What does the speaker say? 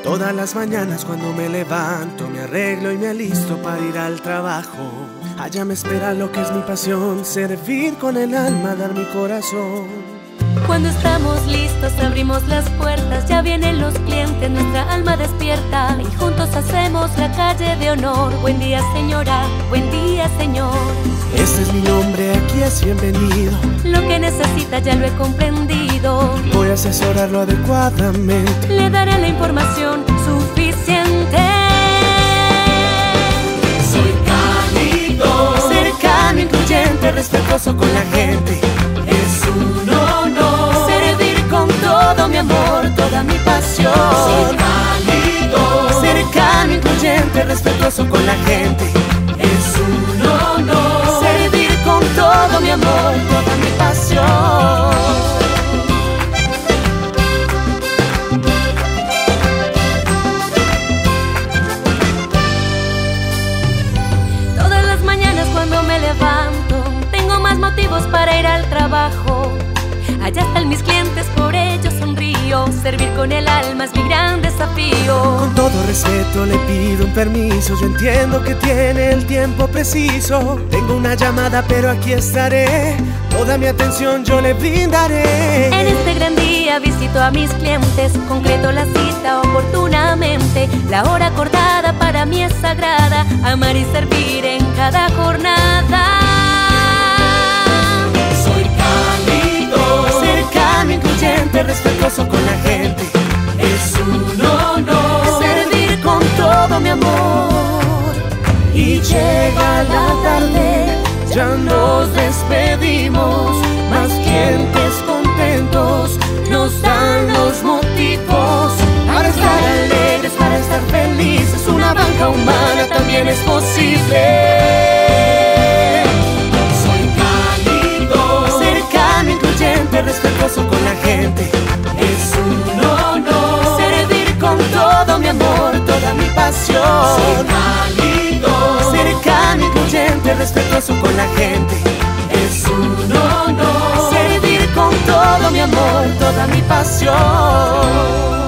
Todas las mañanas cuando me levanto, me arreglo y me alisto para ir al trabajo. Allá me espera lo que es mi pasión, servir con el alma, dar mi corazón. Cuando estamos listos abrimos las puertas, ya vienen los clientes, nuestra alma despierta y juntos hacemos la calle de honor. Buen día señora, buen día señor. Este es mi nombre, aquí es bienvenido. Lo que necesita ya lo he comprendido. Voy a asesorarlo adecuadamente. Le daré la información suficiente. Soy cálido, cercano, incluyente, respetuoso con la gente. Es un honor servir con todo mi amor, toda mi pasión. Soy cálido, cercano, incluyente, respetuoso con la gente. Es un honor servir con todo mi amor, toda mi pasión. Todas las mañanas cuando me levanto, tengo más motivos para ir al trabajo. Allá están mis clientes, por ellos sonrío. Servir con el alma es mi gran desafío. Con todo respeto le pido un permiso. Yo entiendo que tiene el tiempo preciso. Tengo una llamada pero aquí estaré. Toda mi atención yo le brindaré. En este gran día visito a mis clientes. Concreto la cita oportunamente. La hora acordada para mí es sagrada. Amar y servir en cada jornada. Incluyente, respetuoso con la gente. Es un honor servir con todo mi amor. Y llega la tarde, ya nos despedimos. Más clientes contentos nos dan los motivos para estar alegres, para estar felices. Una banca humana también es posible. Respetuoso con la gente. Es un honor servir con todo mi amor, toda mi pasión. Soy cálido, cercano, incluyente, respetuoso con la gente. Es un honor servir con todo mi amor, toda mi pasión.